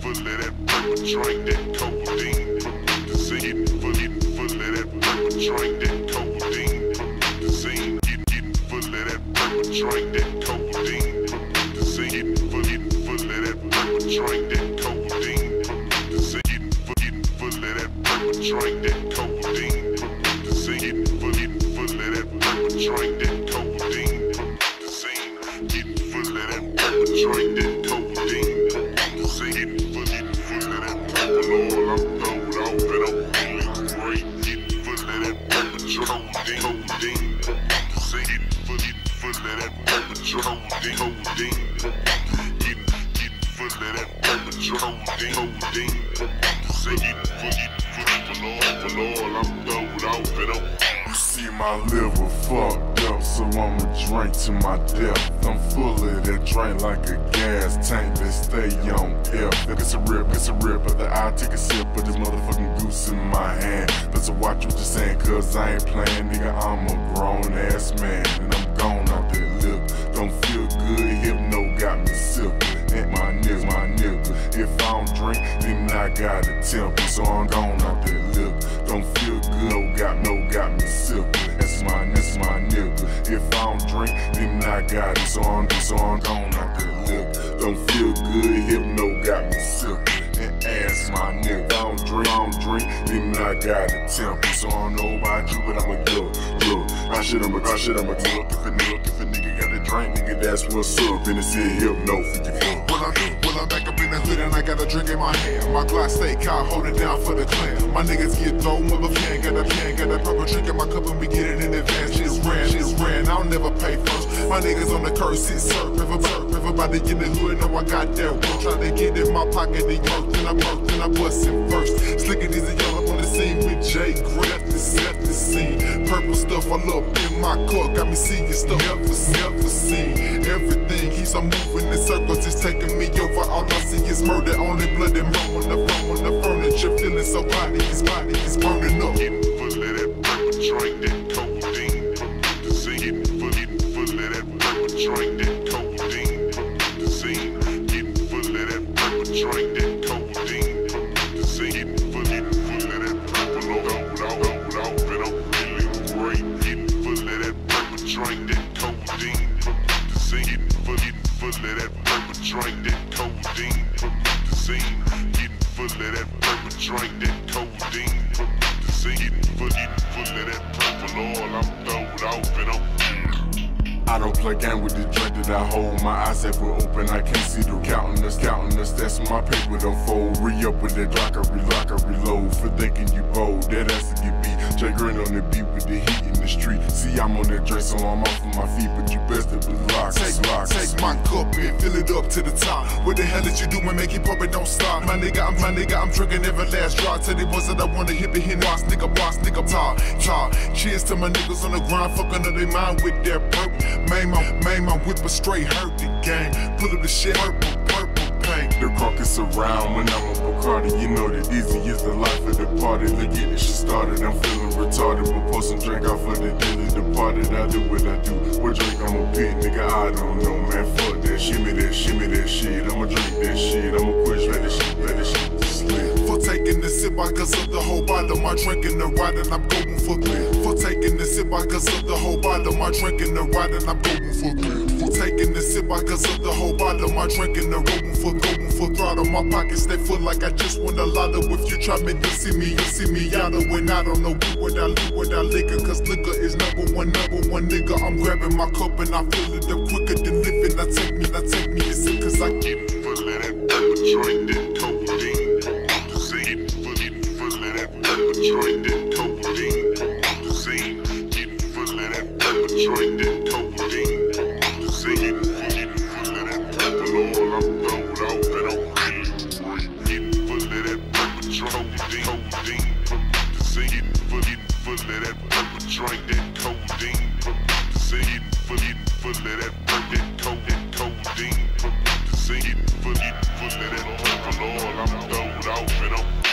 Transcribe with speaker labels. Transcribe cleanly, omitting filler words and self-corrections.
Speaker 1: full of that purple drink, that codeine. The scene, getting full of that purple drink, that codeine. The scene, getting full of that purple drink, that codeine. The scene, getting full of that purple drink, that codeine. The scene, getting full of that purple drink, that codeine. The scene, getting full of that purple drink, that codeine. The scene, getting full of that purple drink, that codeine. The scene, getting full of that purple oil. I'm throwed off and I'm feeling great. Getting full of that purple codeine. The scene, getting full of that purple codeine. Getting full of that purple codeine. The scene, getting full oil. I'm throwed off and I'm. You see my liver fucked up, so I'ma drink to my death. I'm full of that drink like a gas tank that stay on F. It's a rip, but I take a sip of this motherfucking goose in my hand. Better watch what you're saying, cause I ain't playing, nigga, I'm a grown ass man. And I'm gone out that lip, don't feel good, Hypno got me sippin'. And my nigga, if I don't drink, then I got a temper. So I'm gone out that lip, don't feel good, got me sippin'. That's my nigga. If I don't drink, then I got it. So I'm gone out that lip, don't feel good, Hypno got me sippin'. And ask my nigga, I don't drink, then I got a temper. So I don't know about you, but I'ma do. I should I'ma do. If a nigga got a drink, nigga, that's what's up. And it said Hypno 54.
Speaker 2: Well, I'm back up in the hood and I got a drink in my hand. My Glock stay cold, hold it down for the clan. My niggas get thrown, motherfucker, got that purple drink in my cup and we get it in advance. Shit's ran, I'll never pay first. My niggas on the curse, sit surf, everybody in the hood know I got that work. Try to get in my pocket, they work, then I bust it first. Slickin' these yellow on the scene with Jay Grab, set the scene. Purple stuff all up in my cup, got me seeing stuff never seen. Everything keeps on moving in circles, it's taking me over. All I see is murder, only blood and rum on the furniture. Feeling so body is burning up.
Speaker 1: Getting full of that purple drink, that codeine. The scene, getting full of that purple drink, that codeine. The scene, getting full of that purple drink, that codeine. The scene, getting full of that purple off and I'm feeling great. Getting full of that purple drink, that codeine. The scene, getting full of that purple drink, that codeine. The scene, getting full of that purple drink, that codeine. The scene, getting full of that purple oil. I'm throwed off and I'm.
Speaker 3: I don't play game with the drink that I hold. My eyes ever open, I can't see the counting us. That's my paper don't fold. Re-up with that lock, I reload. For thinking you bold, that has to get beat. Jay Green on the beat with the heat in the street. See, I'm on that drink, so I'm off of my feet. But you best to be locked.
Speaker 2: Take my cup and fill it up to the top. What the hell did you do and make it pop and don't stop? My nigga, I'm drinking every last drop. Tell the ones that I wanna hit the hit. Boss, nigga, tar. Cheers to my niggas on the grind, fucking up their mind with that purple. Made my whip a straight hurt the game. Pull up the shit, purple paint.
Speaker 3: The carcass around when I'm a Bacardi. You know that easy is the life of the party. Look at this shit started, I'm feeling retarded. But pour some drink out for the daily departed. I do what I do. What drink I'm a pit, nigga, I don't know, man. Fuck that, shimmy that shit. I'ma drink that shit, I'ma quit, let that shit slip.
Speaker 2: For taking the sip, I cause of the whole bottle. My drinking the ride and I'm going for clear. For taking the sip, I cause of the whole bottle. My drinking the ride and I'm going for clear. For taking the sip, I cause of the whole bottle. My drinking the rolling for throttle. My pockets stay full like I just won a lotto. If you try me to see me, you see me out of when I don't know without liquor. Cause liquor is number one nigga. I'm grabbing my cup and I fill it up quicker than living. Now take me a sip cause I
Speaker 1: Getting full of that purple drink, that codeine. The scene, getting full of that purple drink, that codeine. The scene, getting full of that purple drink, that codeine. The scene, getting full of that purple oil. I'm throwed off and I'm feeling great. Getting full of that purple drink, codeine. The scene, getting full of that purple drink, that codeine. The scene, getting full of that codeine. The scene, getting full of that purple oil. I'm throwed off and I'm